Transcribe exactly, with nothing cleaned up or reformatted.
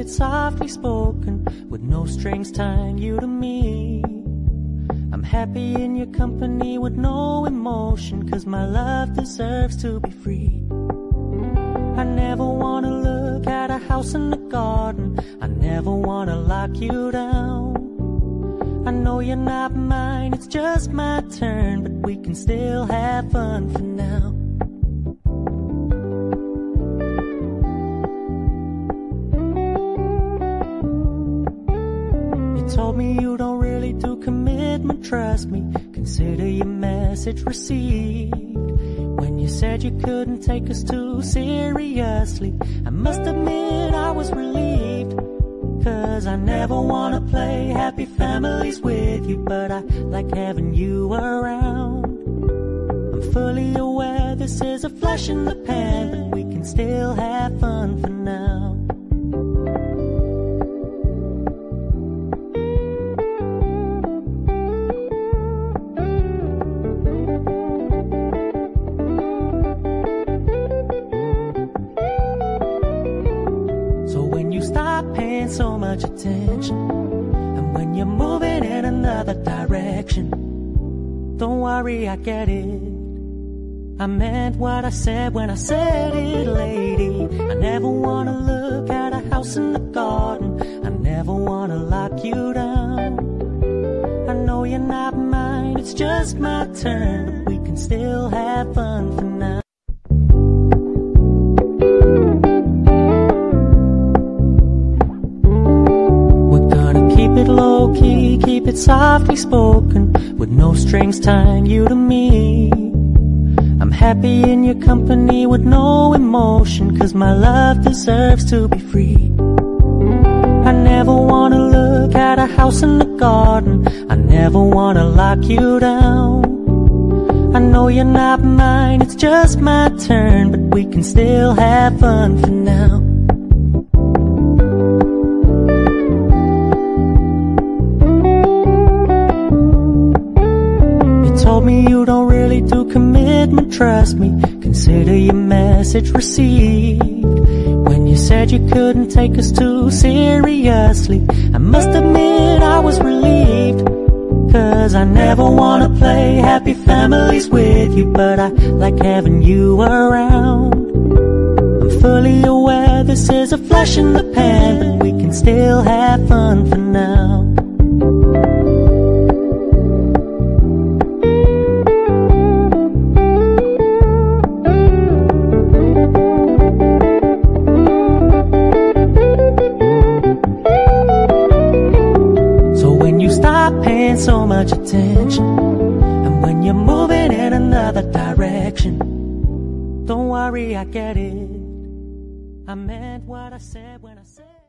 softly spoken, with no strings tying you to me. I'm happy in your company with no emotion, 'cause my love deserves to be free. I never wanna look at a house in the garden, I never wanna lock you down. I know you're not mine, it's just my turn, but we can still have fun for now. You told me you don't really do commitment, trust me, consider your message received. When you said you couldn't take us too seriously, I must admit I was relieved. 'Cause I never wanna play happy families with you, but I like having you around. I'm fully aware this is a flash in the pan, but we can still have fun for now. So when you stop paying so much attention, and when you're moving in another direction, don't worry, I get it. I meant what I said when I said it, lady. I never wanna look at a house in the garden, I never wanna lock you down. I know you're not mine, it's just my turn, but we can still have fun for now. Low key, keep it softly spoken, with no strings tying you to me. I'm happy in your company with no emotion, 'cause my love deserves to be free. I never wanna look at a house in the garden, I never wanna lock you down. I know you're not mine, it's just my turn, but we can still have fun for now. Told me you don't really do commitment, trust me, consider your message received. When you said you couldn't take us too seriously, I must admit I was relieved. 'Cause I never wanna play happy families with you, but I like having you around. I'm fully aware this is a flash in the pan, but we can still have fun for now. Paying so much attention, and when you're moving in another direction, don't worry, I get it. I meant what I said when I said